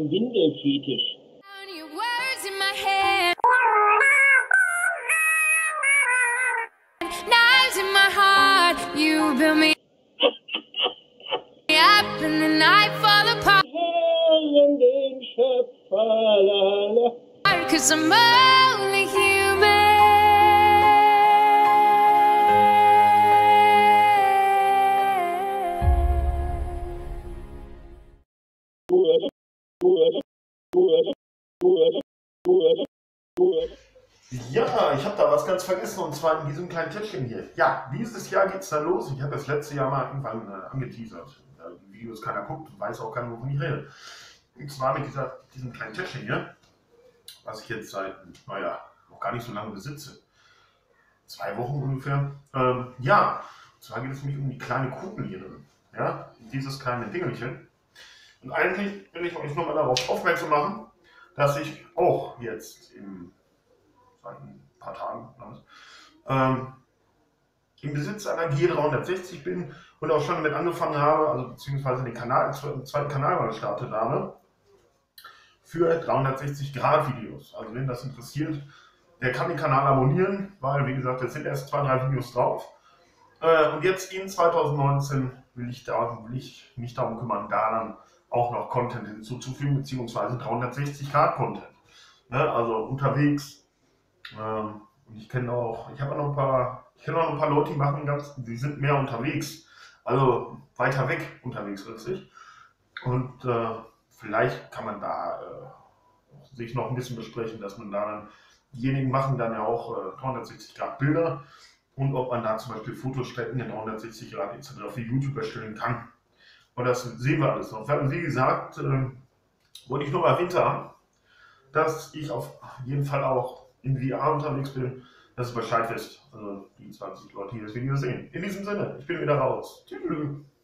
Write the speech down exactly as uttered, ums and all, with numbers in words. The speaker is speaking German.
einen Windelfetisch. Herren den Schöpfer, la, la. 'Cause I'm only human. Ja, ich habe da was ganz vergessen, und zwar in diesem kleinen Täschchen hier. Ja, dieses Jahr geht's da los. Ich habe das letzte Jahr mal irgendwann äh, angeteasert. Äh, die Videos keiner guckt, weiß auch keiner, wovon ich rede. Und zwar mit dieser, diesem kleinen Täschchen hier, was ich jetzt seit, naja, noch gar nicht so lange besitze. Zwei Wochen ungefähr. Ähm, ja, und zwar geht es nämlich um die kleine Kugel hier drin. Ja, dieses kleine Dingelchen. Und eigentlich will ich euch nochmal darauf aufmerksam machen, dass ich auch jetzt im, seit ein paar Tagen ähm, im Besitz einer G dreihundertsechzig bin und auch schon damit angefangen habe, also beziehungsweise den Kanal, den zweiten Kanal mal gestartet habe, für dreihundertsechzig Grad Videos. Also wenn das interessiert, der kann den Kanal abonnieren, weil wie gesagt, es sind erst zwei, drei Videos drauf. Äh, und jetzt in zweitausendneunzehn will ich, da, will ich mich darum kümmern, da dann auch noch Content hinzuzufügen, beziehungsweise dreihundertsechzig Grad Content. Ne? Also unterwegs. Ähm, und ich kenne auch, ich habe noch ein paar, ich kenne auch ein paar Leute, die machen ganz, die sind mehr unterwegs. Also weiter weg unterwegs letztlich. Und äh, vielleicht kann man da äh, sich noch ein bisschen besprechen, dass man da dann, diejenigen machen dann ja auch äh, dreihundertsechzig Grad Bilder, und ob man da zum Beispiel Fotostrecken in dreihundertsechzig Grad et cetera für YouTube erstellen kann. Und das sehen wir alles noch. Wie gesagt, äh, wollte ich noch erwähnt haben, dass ich auf jeden Fall auch in V R unterwegs bin, dass es Bescheid wisst. Also die zwanzig Leute, die das Video sehen. In diesem Sinne, ich bin wieder raus. Tschüss.